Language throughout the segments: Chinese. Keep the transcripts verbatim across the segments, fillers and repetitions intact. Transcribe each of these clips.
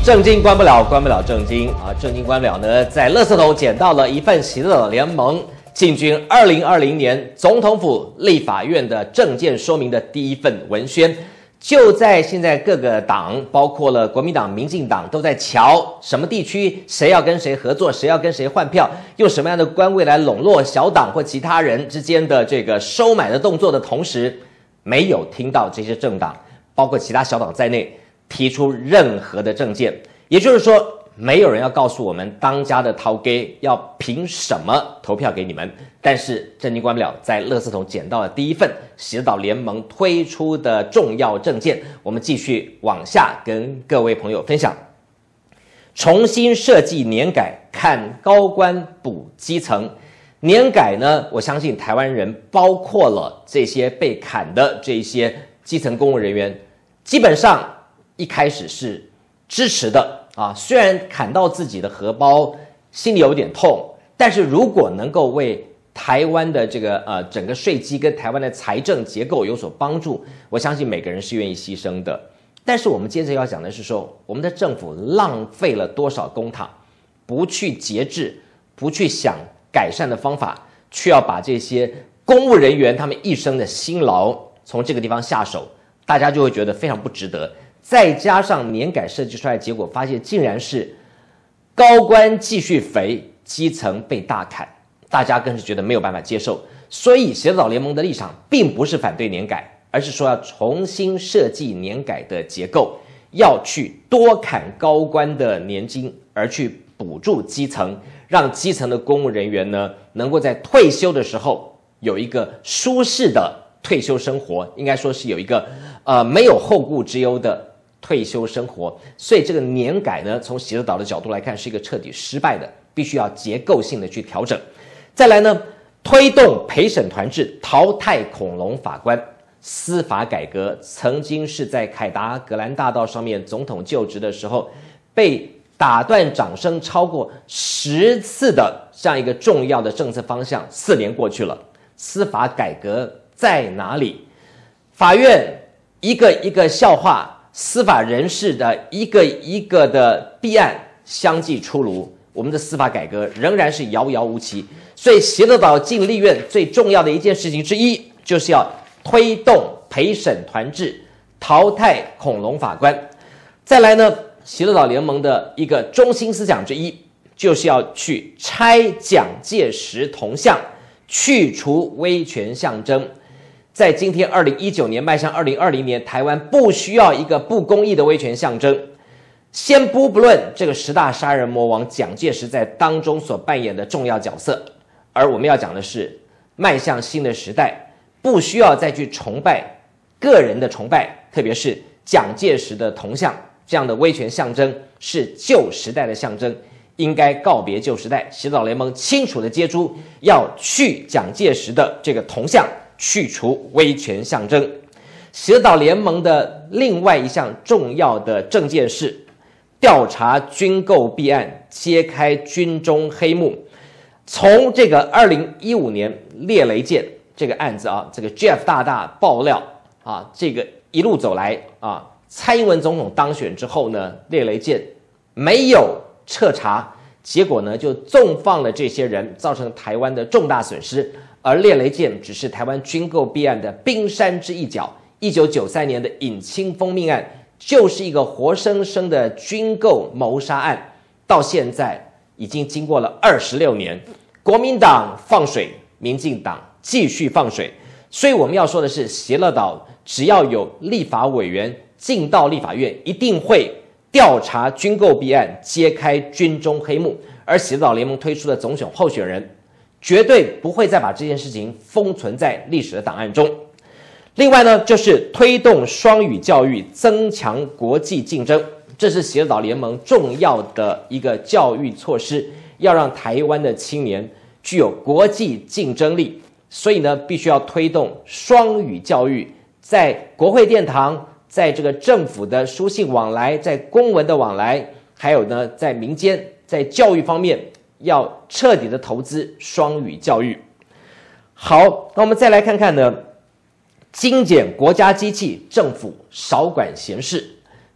正经关不了，关不了正经啊！正经关不了呢，在垃圾桶捡到了一份喜乐联盟进军二零二零年总统府立法院的政见说明的第一份文宣。就在现在，各个党，包括了国民党、民进党，都在瞧什么地区谁要跟谁合作，谁要跟谁换票，用什么样的官位来笼络小党或其他人之间的这个收买的动作的同时，没有听到这些政党，包括其他小党在内，提出任何的政见。也就是说，没有人要告诉我们当家的头家要凭什么投票给你们。但是正经关不了，在垃圾桶捡到了第一份喜乐岛联盟推出的重要政见，我们继续往下跟各位朋友分享。重新设计年改，看高官补基层。年改呢，我相信台湾人包括了这些被砍的这些基层公务人员，基本上一开始是支持的啊。虽然砍到自己的荷包，心里有点痛，但是如果能够为台湾的这个呃整个税基跟台湾的财政结构有所帮助，我相信每个人是愿意牺牲的。但是我们接着要讲的是说，我们的政府浪费了多少公帑，不去节制，不去想改善的方法，却要把这些公务人员他们一生的辛劳从这个地方下手，大家就会觉得非常不值得。再加上年改设计出来的结果，发现竟然是高官继续肥，基层被大砍，大家更是觉得没有办法接受。所以喜乐岛联盟的立场并不是反对年改，而是说要重新设计年改的结构，要去多砍高官的年金，而去补助基层，让基层的公务人员呢，能够在退休的时候有一个舒适的退休生活，应该说是有一个呃没有后顾之忧的退休生活。所以这个年改呢，从喜乐岛的角度来看，是一个彻底失败的，必须要结构性的去调整。再来呢，推动陪审团制，淘汰恐龙法官。司法改革曾经是在凯达格兰大道上面总统就职的时候被打断掌声超过十次的这样一个重要的政策方向，四年过去了，司法改革在哪里？法院一个一个笑话，司法人士的一个一个的弊案相继出炉，我们的司法改革仍然是遥遥无期。所以喜乐岛进立院最重要的一件事情之一，就是要推动陪审团制，淘汰恐龙法官。再来呢，喜乐岛联盟的一个中心思想之一，就是要去拆蒋介石铜像，去除威权象征。在今天二零一九年迈向二零二零年，台湾不需要一个不公义的威权象征。先不不论这个十大杀人魔王蒋介石在当中所扮演的重要角色，而我们要讲的是迈向新的时代，不需要再去崇拜个人的崇拜，特别是蒋介石的铜像这样的威权象征是旧时代的象征，应该告别旧时代。喜乐岛联盟清楚的接出，要去蒋介石的这个铜像，去除威权象征。喜乐岛联盟的另外一项重要的政见是调查军购弊案，揭开军中黑幕。从这个二零一五年猎雷舰这个案子啊，这个 Jeff 大大爆料啊，这个一路走来啊，蔡英文总统当选之后呢，猎雷舰没有彻查，结果呢就纵放了这些人，造成台湾的重大损失。而猎雷舰只是台湾军购弊案的冰山之一角。一九九三年的尹清蜂命案就是一个活生生的军购谋杀案，到现在已经经过了二十六年，国民党放水，民进党继续放水。所以我们要说的是，喜乐岛只要有立法委员进到立法院，一定会调查军购弊案，揭开军中黑幕。而喜乐岛联盟推出的总选候选人绝对不会再把这件事情封存在历史的档案中。另外呢，就是推动双语教育，增强国际竞争，这是喜乐岛联盟重要的一个教育措施，要让台湾的青年具有国际竞争力。所以呢，必须要推动双语教育，在国会殿堂，在这个政府的书信往来，在公文的往来，还有呢，在民间，在教育方面，要彻底的投资双语教育。好，那我们再来看看呢，精简国家机器，政府少管闲事。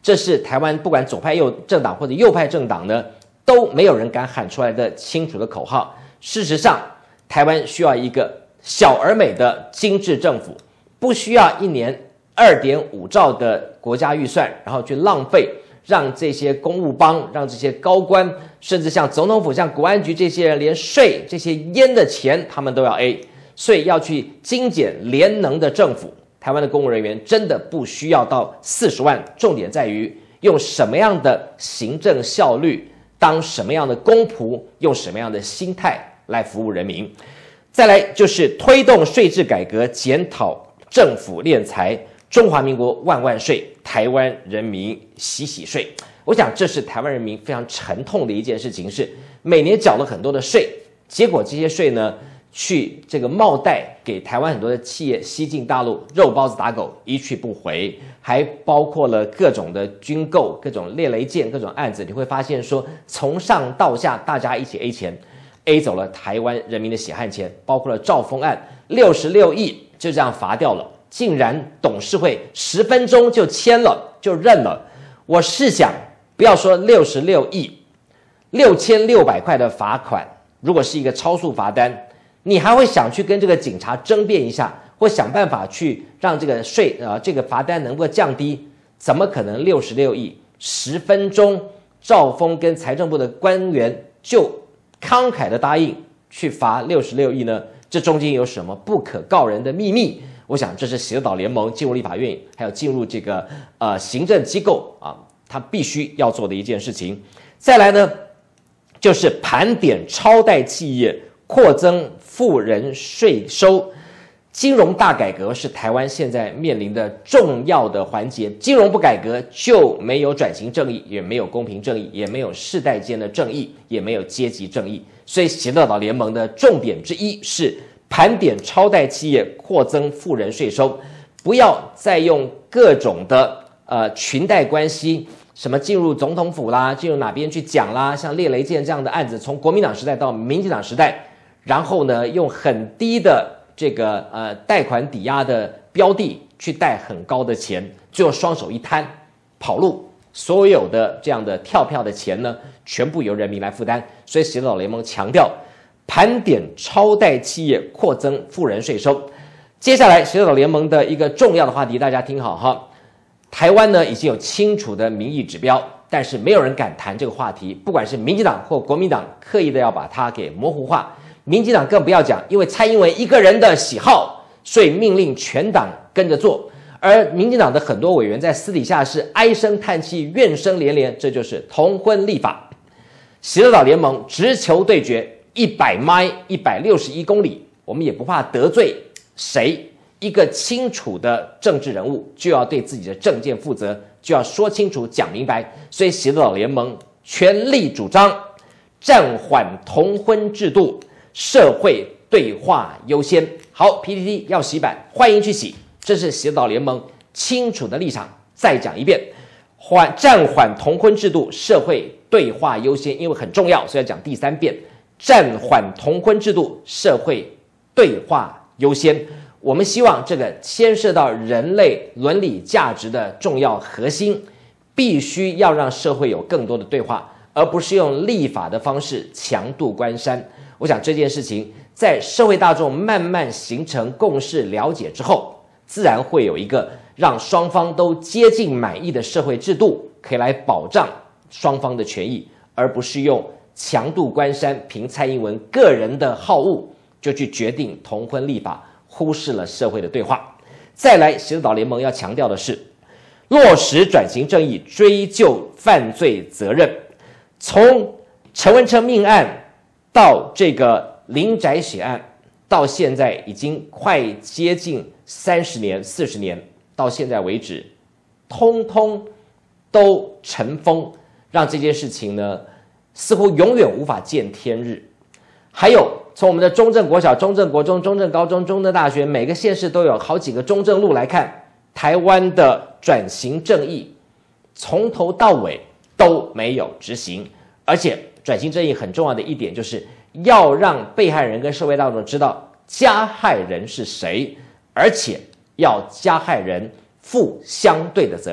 这是台湾不管左派右政党或者右派政党呢，都没有人敢喊出来的清楚的口号。事实上，台湾需要一个小而美的精致政府，不需要一年二点五兆的国家预算，然后去浪费，让这些公务帮、让这些高官，甚至像总统府、像国安局这些人，连税这些烟的钱他们都要 A， 所以要去精简廉能的政府。台湾的公务人员真的不需要到四十万，重点在于用什么样的行政效率，当什么样的公仆，用什么样的心态来服务人民。再来就是推动税制改革，检讨政府敛财，中华民国万万岁，台湾人民洗洗税。我想这是台湾人民非常沉痛的一件事情，是每年缴了很多的税，结果这些税呢，去这个冒贷给台湾很多的企业西进大陆，肉包子打狗，一去不回，还包括了各种的军购、各种猎雷舰、各种案子。你会发现说，从上到下大家一起 A 钱 ，A 走了台湾人民的血汗钱，包括了兆丰案，六十六亿就这样罚掉了，竟然董事会十分钟就签了，就认了。我试想，不要说六十六亿，六千六百块的罚款，如果是一个超速罚单，你还会想去跟这个警察争辩一下，或想办法去让这个税呃这个罚单能够降低？怎么可能六十六亿十分钟，兆丰跟财政部的官员就慷慨的答应去罚六十六亿呢？这中间有什么不可告人的秘密？我想这是洗岛联盟进入立法院，还有进入这个呃行政机构啊，他必须要做的一件事情。再来呢，就是盘点超贷企业，扩增富人税收。金融大改革是台湾现在面临的重要的环节，金融不改革就没有转型正义，也没有公平正义，也没有世代间的正义，也没有阶级正义。所以洗岛联盟的重点之一是盘点超贷企业，扩增富人税收，不要再用各种的呃裙带关系，什么进入总统府啦，进入哪边去讲啦，像猎雷舰这样的案子，从国民党时代到民进党时代，然后呢用很低的这个呃贷款抵押的标的去贷很高的钱，最后双手一摊跑路，所有的这样的跳票的钱呢，全部由人民来负担。所以洗岛联盟强调盘点超贷企业，扩增富人税收。接下来洗岛联盟的一个重要的话题，大家听好哈。台湾呢已经有清楚的民意指标，但是没有人敢谈这个话题，不管是民进党或国民党，刻意的要把它给模糊化。民进党更不要讲，因为蔡英文一个人的喜好，所以命令全党跟着做。而民进党的很多委员在私底下是唉声叹气、怨声连连，这就是同婚立法。洗岛联盟直球对决，一百迈、一百六十一公里，我们也不怕得罪谁。一个清楚的政治人物就要对自己的政见负责，就要说清楚、讲明白。所以洗岛联盟全力主张暂缓同婚制度，社会对话优先。好 ，P T T 要洗版，欢迎去洗。这是洗岛联盟清楚的立场。再讲一遍，缓暂缓同婚制度，社会对话优先，因为很重要，所以要讲第三遍。暂缓同婚制度，社会对话优先。我们希望这个牵涉到人类伦理价值的重要核心，必须要让社会有更多的对话，而不是用立法的方式强渡关山。我想这件事情在社会大众慢慢形成共识了解之后，自然会有一个让双方都接近满意的社会制度，可以来保障双方的权益，而不是用强渡关山，凭蔡英文个人的好恶就去决定同婚立法，忽视了社会的对话。再来，洗岛联盟要强调的是落实转型正义，追究犯罪责任。从陈文成命案到这个林宅血案，到现在已经快接近三十年、四十年，到现在为止，通通都尘封，让这件事情呢，似乎永远无法见天日。还有，从我们的中正国小、中正国中、中正高中、中正大学，每个县市都有好几个中正路来看，台湾的转型正义从头到尾都没有执行。而且转型正义很重要的一点，就是要让被害人跟社会大众知道加害人是谁，而且要加害人负相对的责任。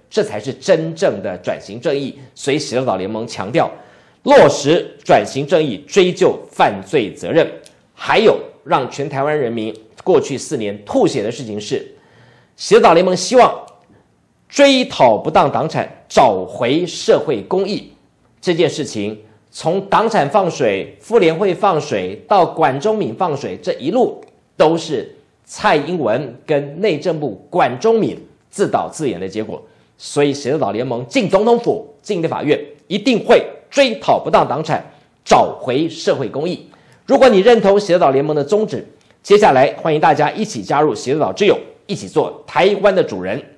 这才是真正的转型正义。所以喜乐岛联盟强调，落实转型正义，追究犯罪责任。还有让全台湾人民过去四年吐血的事情是，喜乐岛联盟希望追讨不当党产，找回社会公义。这件事情从党产放水、妇联会放水到管中闵放水，这一路都是蔡英文跟内政部管中闵自导自演的结果。所以喜乐岛联盟进总统府、进立法院，一定会追讨不当党产，找回社会公义。如果你认同喜乐岛联盟的宗旨，接下来欢迎大家一起加入喜乐岛之友，一起做台湾的主人。